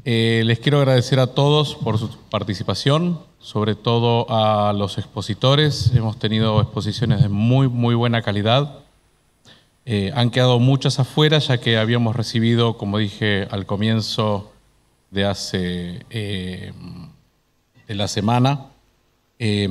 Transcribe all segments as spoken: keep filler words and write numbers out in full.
Eh, les quiero agradecer a todos por su participación, sobre todo a los expositores. Hemos tenido exposiciones de muy, muy buena calidad. Eh, han quedado muchas afuera, ya que habíamos recibido, como dije al comienzo de hace eh, de la semana, eh,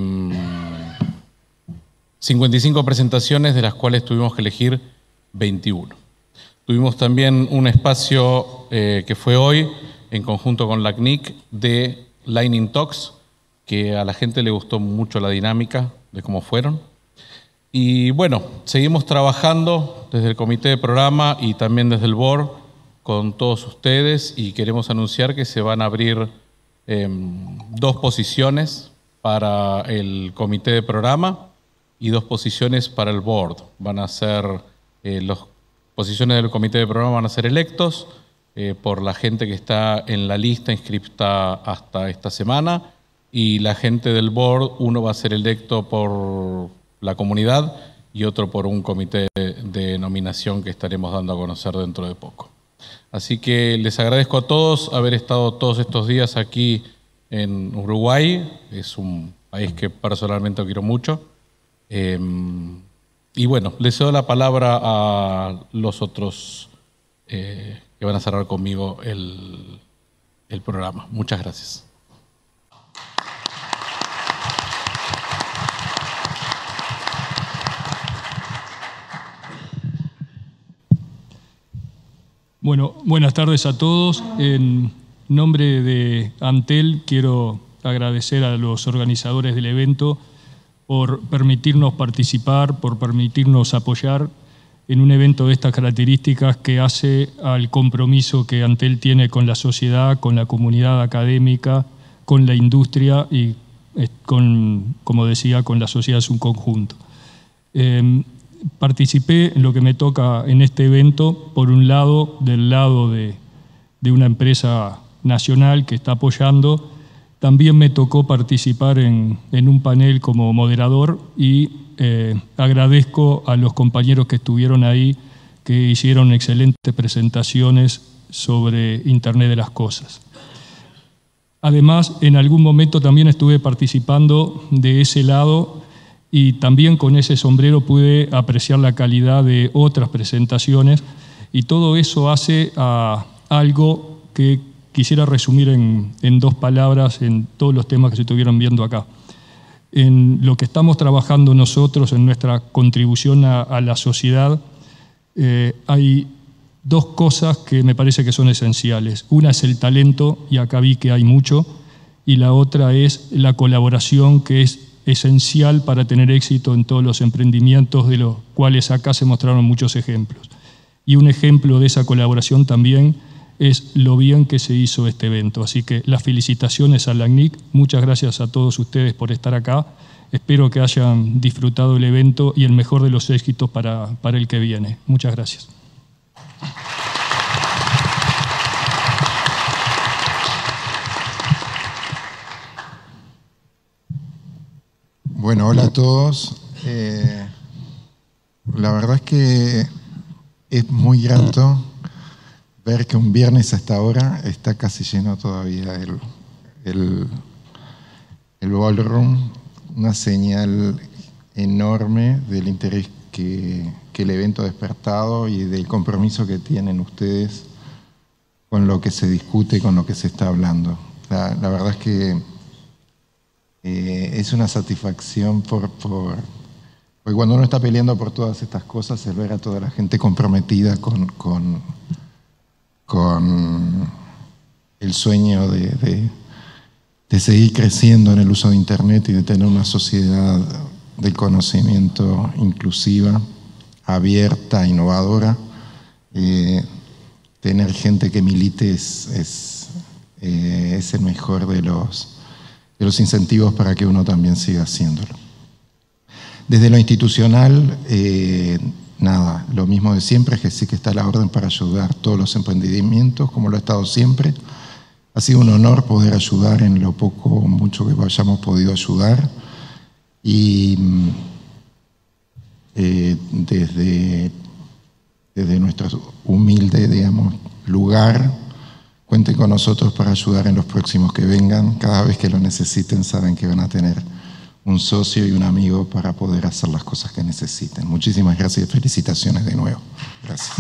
cincuenta y cinco presentaciones, de las cuales tuvimos que elegir veintiuno. Tuvimos también un espacio eh, que fue hoy, en conjunto con la C N I C, de Lightning Talks, que a la gente le gustó mucho la dinámica de cómo fueron. Y bueno, seguimos trabajando desde el comité de programa y también desde el board con todos ustedes, y queremos anunciar que se van a abrir eh, dos posiciones para el comité de programa y dos posiciones para el board. Van a ser, eh, las posiciones del comité de programa van a ser electos eh, por la gente que está en la lista inscripta hasta esta semana, y la gente del board, uno va a ser electo por la comunidad y otro por un comité de nominación que estaremos dando a conocer dentro de poco. Así que les agradezco a todos haber estado todos estos días aquí en Uruguay. Es un país que personalmente quiero mucho. Eh, y bueno, les cedo la palabra a los otros eh, que van a cerrar conmigo el, el programa. Muchas gracias. Bueno, buenas tardes a todos. En nombre de Antel quiero agradecer a los organizadores del evento por permitirnos participar, por permitirnos apoyar en un evento de estas características que hace al compromiso que Antel tiene con la sociedad, con la comunidad académica, con la industria y, con, como decía, con la sociedad en su conjunto. Eh, Participé en lo que me toca en este evento, por un lado, del lado de, de una empresa nacional que está apoyando. También me tocó participar en, en un panel como moderador y eh, agradezco a los compañeros que estuvieron ahí, que hicieron excelentes presentaciones sobre Internet de las Cosas. Además, en algún momento también estuve participando de ese lado, y también con ese sombrero pude apreciar la calidad de otras presentaciones, y todo eso hace a algo que quisiera resumir en, en dos palabras en todos los temas que se estuvieron viendo acá. En lo que estamos trabajando nosotros, en nuestra contribución a, a la sociedad, eh, hay dos cosas que me parece que son esenciales. Una es el talento, y acá vi que hay mucho, y la otra es la colaboración, que es esencial para tener éxito en todos los emprendimientos, de los cuales acá se mostraron muchos ejemplos. Y un ejemplo de esa colaboración también es lo bien que se hizo este evento. Así que las felicitaciones a la C N I C, muchas gracias a todos ustedes por estar acá. Espero que hayan disfrutado el evento y el mejor de los éxitos para, para el que viene. Muchas gracias. Bueno, hola a todos. Eh, la verdad es que es muy grato ver que un viernes a esta hora está casi lleno todavía el, el, el ballroom, una señal enorme del interés que, que el evento ha despertado y del compromiso que tienen ustedes con lo que se discute y con lo que se está hablando. La, la verdad es que Eh, es una satisfacción por, por, porque cuando uno está peleando por todas estas cosas, el ver a toda la gente comprometida con, con, con el sueño de, de, de seguir creciendo en el uso de Internet y de tener una sociedad del conocimiento inclusiva, abierta, innovadora. Eh, tener gente que milite es, es, eh, es el mejor de los de los incentivos para que uno también siga haciéndolo. Desde lo institucional, eh, nada, lo mismo de siempre, es que sí que está a la orden para ayudar todos los emprendimientos, como lo ha estado siempre. Ha sido un honor poder ayudar en lo poco o mucho que hayamos podido ayudar. Y eh, desde, desde nuestro humilde, digamos, lugar, cuento cuenten con nosotros para ayudar en los próximos que vengan. Cada vez que lo necesiten, saben que van a tener un socio y un amigo para poder hacer las cosas que necesiten. Muchísimas gracias y felicitaciones de nuevo. Gracias.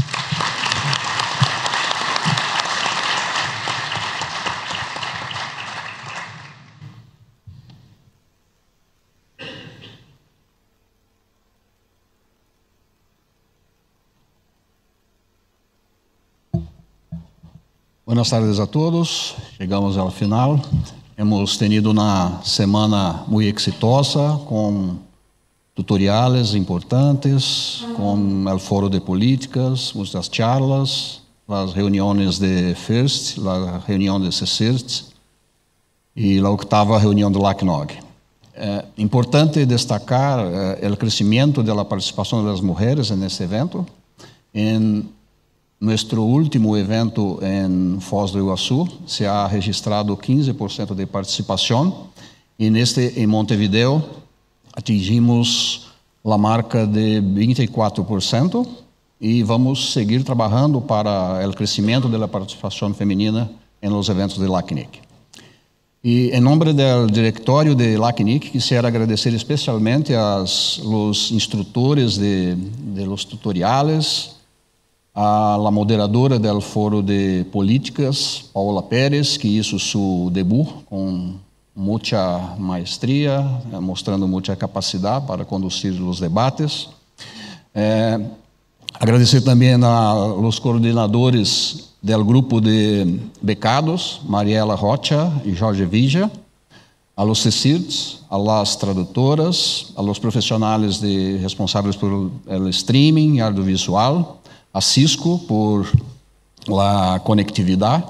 Buenas tardes a todos. Chegamos ao final. Hemos tenido uma semana muito exitosa, com tutoriales importantes, com o foro de políticas, muitas charlas, as reuniões de FIRST, a reunião de CECIRT e a oitava reunião do LACNOG. É importante destacar eh, o crescimento da participação das mulheres nesse evento. Em nosso último evento em Foz do Iguaçu, se ha registrado quinze por cento de participação, e neste em Montevideo atingimos a marca de vinte e quatro por cento e vamos seguir trabalhando para o crescimento da participação feminina em los eventos de LACNIC. E em nome do diretório de LACNIC, quisiera agradecer especialmente aos los instrutores de, de los tutoriales, a la moderadora del foro de políticas, Paola Pérez, que hizo su debut con mucha maestría, mostrando mucha capacidad para conducir los debates. Eh, agradecer también a los coordinadores del grupo de becados, Mariela Rocha y Jorge Villa, a los CECIRTs, a las traductoras, a los profesionales de, responsáveis por el streaming y audiovisual, a Cisco por la conectividad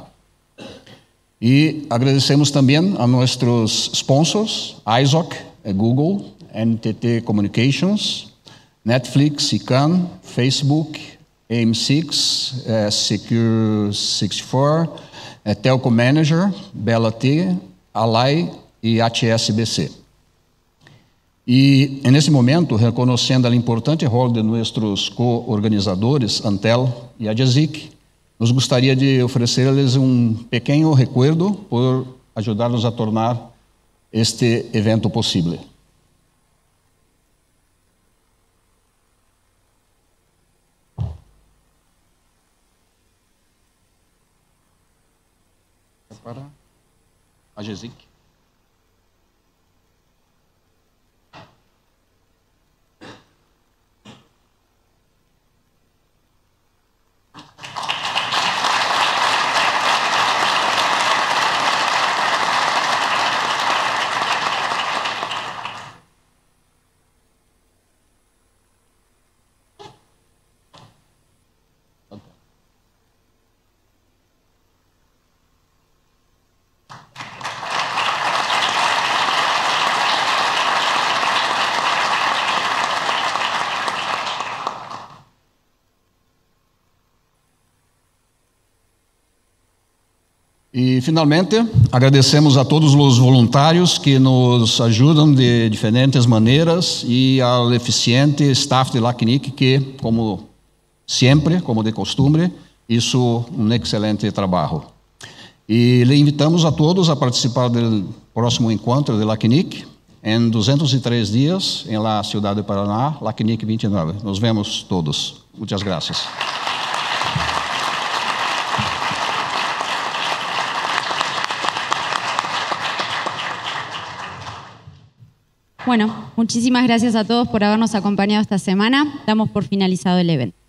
y agradecemos también a nuestros sponsors, I S O C, Google, N T T Communications, Netflix, I C A N, Facebook, A M seis, eh, Secure sesenta e quatro, eh, Telco Manager, Bela T, Alai e H S B C. E, nesse momento, reconhecendo o importante rol de nossos co-organizadores, Antel e Adjazic, nos gostaria de oferecer-lhes um pequeno recuerdo por ajudar-nos a tornar este evento possível. Para Adjazic. E, finalmente, agradecemos a todos os voluntários que nos ajudam de diferentes maneiras e ao eficiente staff de LACNIC que, como sempre, como de costume, hizo um excelente trabalho. E le invitamos a todos a participar do próximo encontro de LACNIC em duzentos e três dias em la cidade de Paraná, LACNIC vinte e nove. Nos vemos todos. Muitas graças. Bueno, muchísimas gracias a todos por habernos acompañado esta semana. Damos por finalizado el evento.